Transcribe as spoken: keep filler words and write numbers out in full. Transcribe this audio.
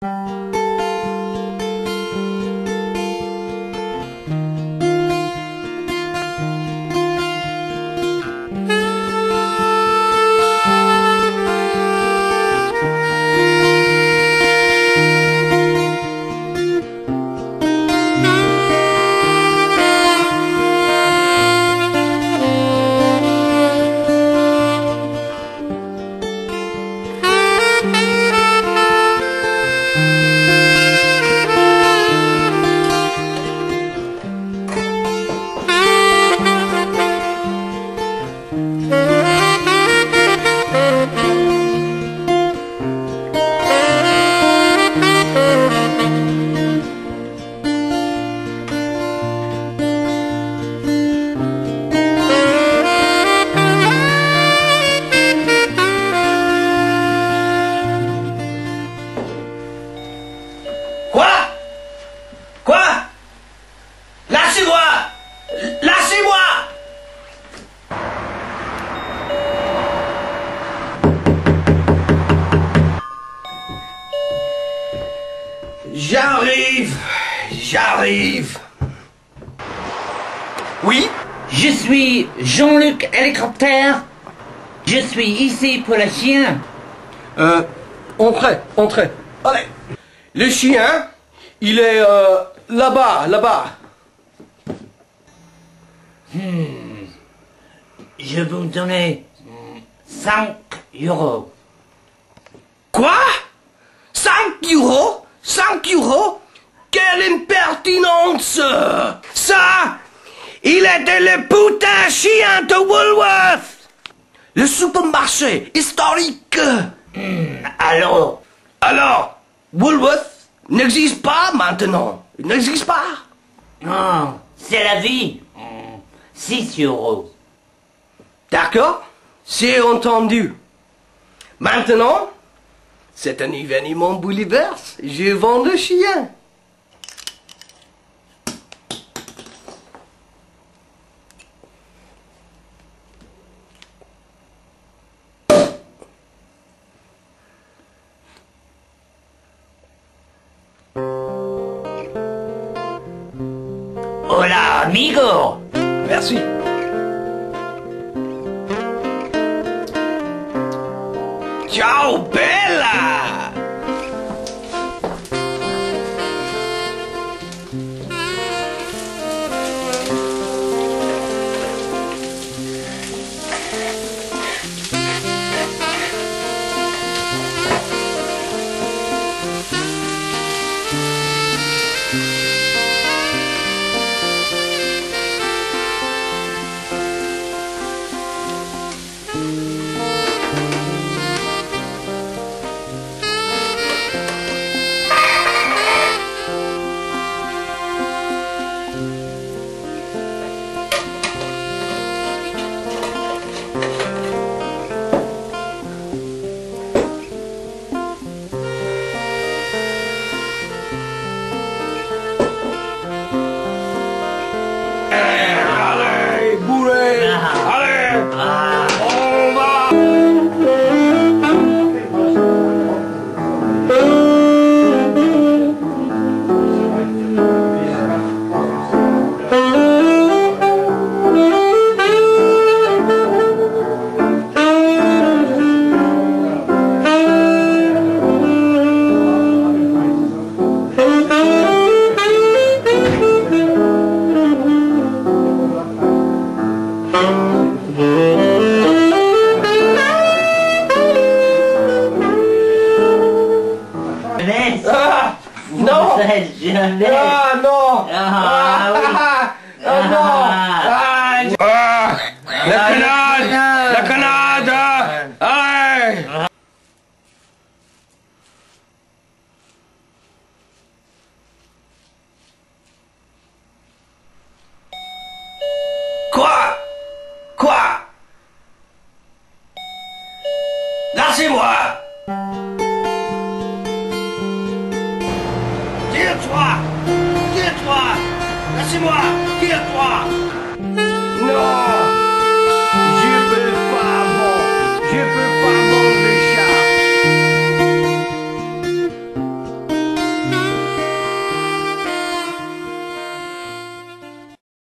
J'arrive, j'arrive. Oui? Je suis Jean-Luc Hélicoptère. Je suis ici pour le chien. Euh, entrez, entrez. Allez. Le chien, il est euh, là-bas, là-bas. Hmm. Je vais vous donner cinq euros. Quoi? cinq euros? cinq euros? Quelle impertinence! Ça, il était le putain chien de Woolworth! Le supermarché historique! Hmm, alors? Alors, Woolworth n'existe pas maintenant. Il n'existe pas. Non, c'est la vie. Hmm, six euros. D'accord? C'est entendu. Maintenant, c'est un événement bouleverse. Je vends le chien. Hola, amigo. Merci. Ciao, bella! Ah, non. Ah non. Ah, oui. Ah, ah, non. Ah, ah, la canade. La canade. Allez. Quoi? Quoi? Lâchez-moi! Tire-toi! Tire-toi! Lâchez-moi! Tire-toi! Non!